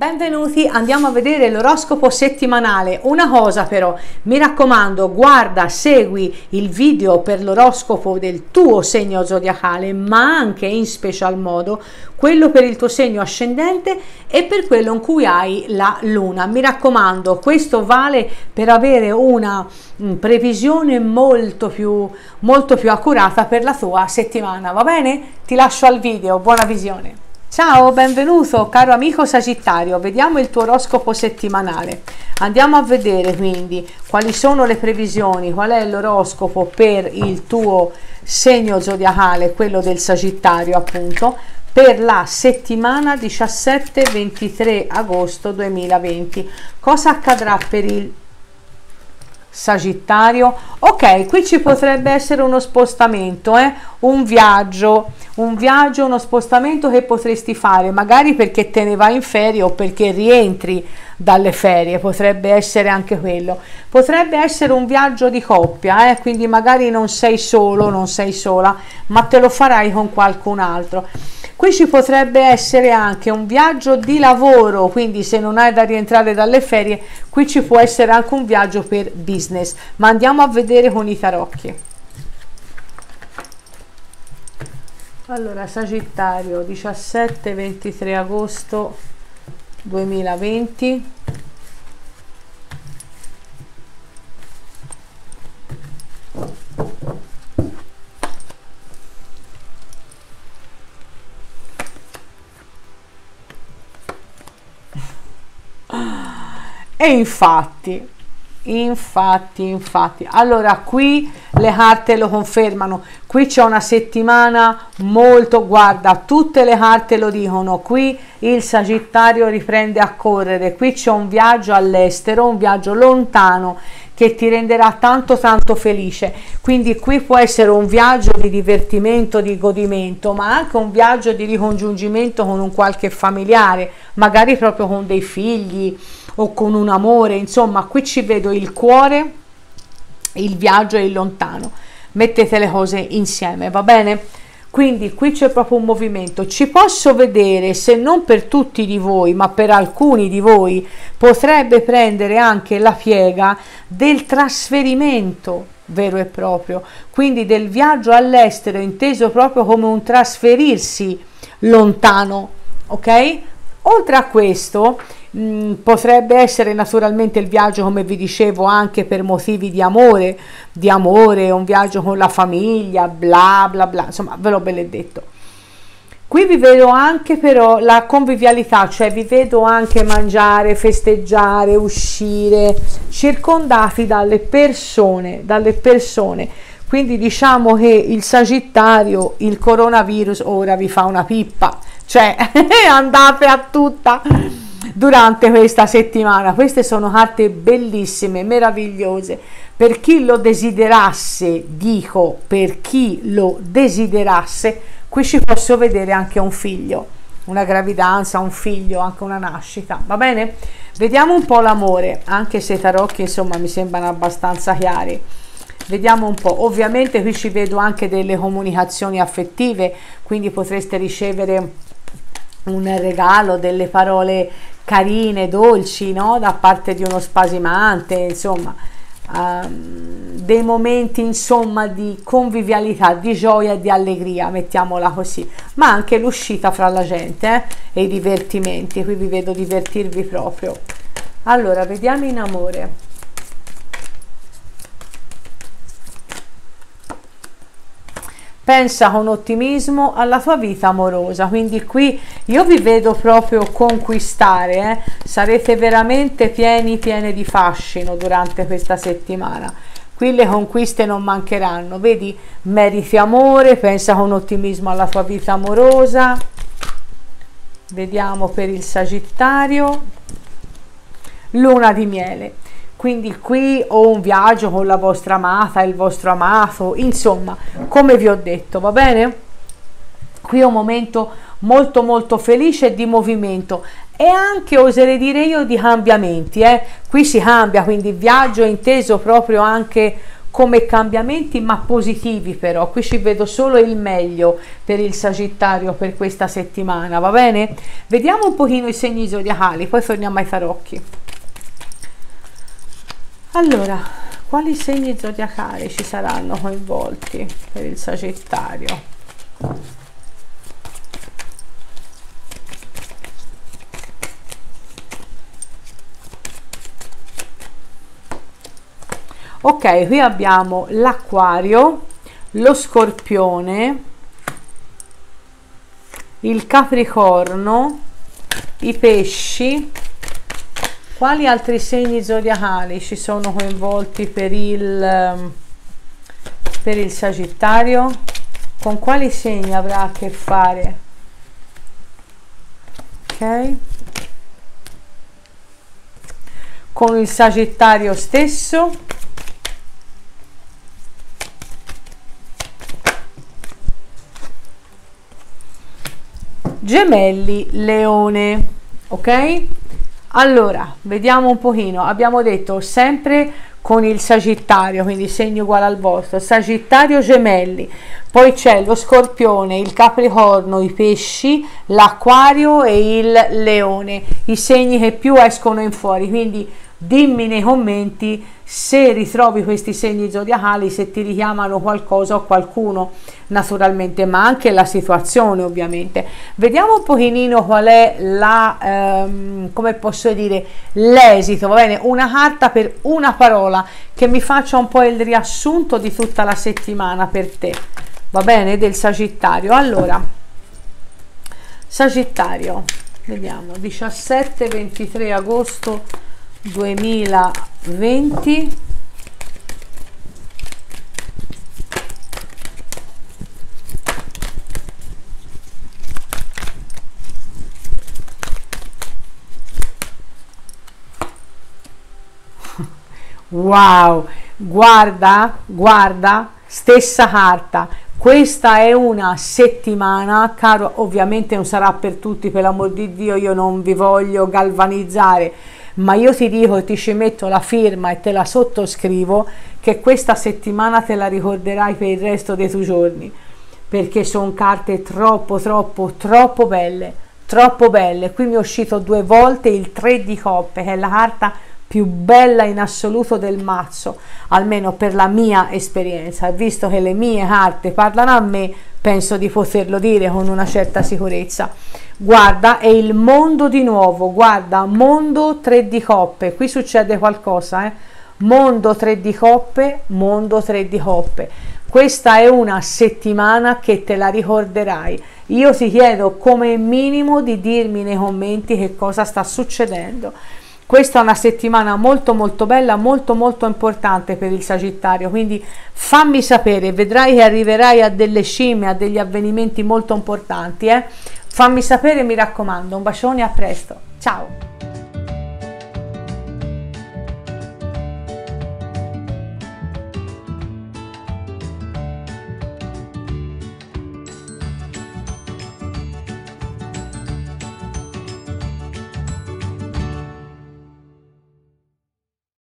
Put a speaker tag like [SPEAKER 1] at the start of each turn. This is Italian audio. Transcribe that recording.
[SPEAKER 1] Benvenuti, andiamo a vedere l'oroscopo settimanale. Una cosa però, mi raccomando, guarda, segui il video per l'oroscopo del tuo segno zodiacale, ma anche in special modo quello per il tuo segno ascendente e per quello in cui hai la luna. Mi raccomando, questo vale per avere una previsione molto più accurata per la tua settimana, va bene? Ti lascio al video, buona visione. Ciao, benvenuto caro amico Sagittario, vediamo il tuo oroscopo settimanale. Andiamo a vedere quindi quali sono le previsioni, qual è l'oroscopo per il tuo segno zodiacale, quello del Sagittario appunto, per la settimana 17-23 agosto 2020. Cosa accadrà per il Sagittario? Ok, qui ci potrebbe essere uno spostamento, un viaggio, uno spostamento che potresti fare, magari perché te ne vai in ferie o perché rientri dalle ferie, potrebbe essere anche quello. Potrebbe essere un viaggio di coppia, quindi magari non sei solo, non sei sola, ma te lo farai con qualcun altro. Qui ci potrebbe essere anche un viaggio di lavoro, quindi se non hai da rientrare dalle ferie, qui ci può essere anche un viaggio per business, ma andiamo a vedere con i tarocchi. Allora, Sagittario, 17-23 agosto 2020. E infatti, allora qui le carte lo confermano, qui c'è una settimana molto, guarda, tutte le carte lo dicono, qui il Sagittario riprende a correre, qui c'è un viaggio all'estero, un viaggio lontano che ti renderà tanto felice, quindi qui può essere un viaggio di divertimento, di godimento, ma anche un viaggio di ricongiungimento con un qualche familiare, magari proprio con dei figli o con un amore, insomma qui ci vedo il cuore, il viaggio e il lontano, mettete le cose insieme, va bene? Quindi qui c'è proprio un movimento, ci posso vedere, se non per tutti di voi, ma per alcuni di voi, potrebbe prendere anche la piega del trasferimento vero e proprio, quindi del viaggio all'estero, inteso proprio come un trasferirsi lontano, ok? Oltre a questo, potrebbe essere naturalmente il viaggio, come vi dicevo, anche per motivi di amore, un viaggio con la famiglia, bla bla bla, insomma ve l'ho benedetto. Qui vi vedo anche però la convivialità, cioè vi vedo anche mangiare, festeggiare, uscire, circondati dalle persone, quindi diciamo che il Sagittario, il coronavirus ora vi fa una pippa, cioè andate a tutta durante questa settimana. Queste sono carte bellissime, meravigliose, per chi lo desiderasse, dico per chi lo desiderasse. Qui ci posso vedere anche un figlio, una gravidanza, un figlio, anche una nascita, va bene? Vediamo un po' l'amore, anche se i tarocchi insomma mi sembrano abbastanza chiari. Vediamo un po', ovviamente qui ci vedo anche delle comunicazioni affettive, quindi potreste ricevere un regalo, delle parole carine, dolci, no? Da parte di uno spasimante, insomma, dei momenti insomma di convivialità, di gioia e di allegria, mettiamola così, ma anche l'uscita fra la gente e i divertimenti. Qui vi vedo divertirvi proprio. Allora, vediamo in amore. Pensa con ottimismo alla tua vita amorosa, quindi qui io vi vedo proprio conquistare, sarete veramente pieni di fascino durante questa settimana. Qui le conquiste non mancheranno, vedi? Meriti amore, pensa con ottimismo alla tua vita amorosa. Vediamo per il Sagittario, luna di miele. Quindi qui ho un viaggio con la vostra amata, il vostro amato, insomma, come vi ho detto, va bene? Qui è un momento molto felice e di movimento e anche, oserei dire io, di cambiamenti, Qui si cambia, quindi viaggio inteso proprio anche come cambiamenti, ma positivi. Però qui ci vedo solo il meglio per il Sagittario per questa settimana, va bene? Vediamo un pochino i segni zodiacali, poi torniamo ai tarocchi. Allora, quali segni zodiacali ci saranno coinvolti per il Sagittario? Ok, qui abbiamo l'Acquario, lo Scorpione, il Capricorno, i Pesci. Quali altri segni zodiacali ci sono coinvolti per il Sagittario? Con quali segni avrà a che fare? Ok. Con il Sagittario stesso. Gemelli, Leone. Ok? Allora, vediamo un pochino. Abbiamo detto sempre con il Sagittario, quindi segno uguale al vostro, Sagittario, Gemelli, poi c'è lo Scorpione, il Capricorno, i Pesci, l'Acquario e il Leone, i segni che più escono in fuori. Quindi dimmi nei commenti se ritrovi questi segni zodiacali, se ti richiamano qualcosa o qualcuno, naturalmente, ma anche la situazione, ovviamente. Vediamo un pochino qual è la come posso dire, l'esito, va bene? Una carta per una parola che mi faccia un po' il riassunto di tutta la settimana per te, va bene, del Sagittario. Allora, Sagittario, vediamo, 17-23 agosto 2020. Wow, guarda, stessa carta. Questa è una settimana, caro, ovviamente non sarà per tutti, per l'amor di Dio, io non vi voglio galvanizzare, ma io ti dico e ti ci metto la firma e te la sottoscrivo che questa settimana te la ricorderai per il resto dei tuoi giorni, perché sono carte troppo belle, troppo belle. Qui mi è uscito 2 volte il 3 di coppe, che è la carta più bella in assoluto del mazzo, almeno per la mia esperienza. Visto che le mie carte parlano a me, penso di poterlo dire con una certa sicurezza. Guarda, è il mondo di nuovo, guarda, mondo 3 di coppe, qui succede qualcosa, mondo 3 di coppe, mondo 3 di coppe. Questa è una settimana che te la ricorderai. Io ti chiedo come minimo di dirmi nei commenti che cosa sta succedendo. Questa è una settimana molto bella, molto importante per il Sagittario, quindi fammi sapere, vedrai che arriverai a delle cime, a degli avvenimenti molto importanti, Fammi sapere, mi raccomando. Un bacione, a presto, ciao!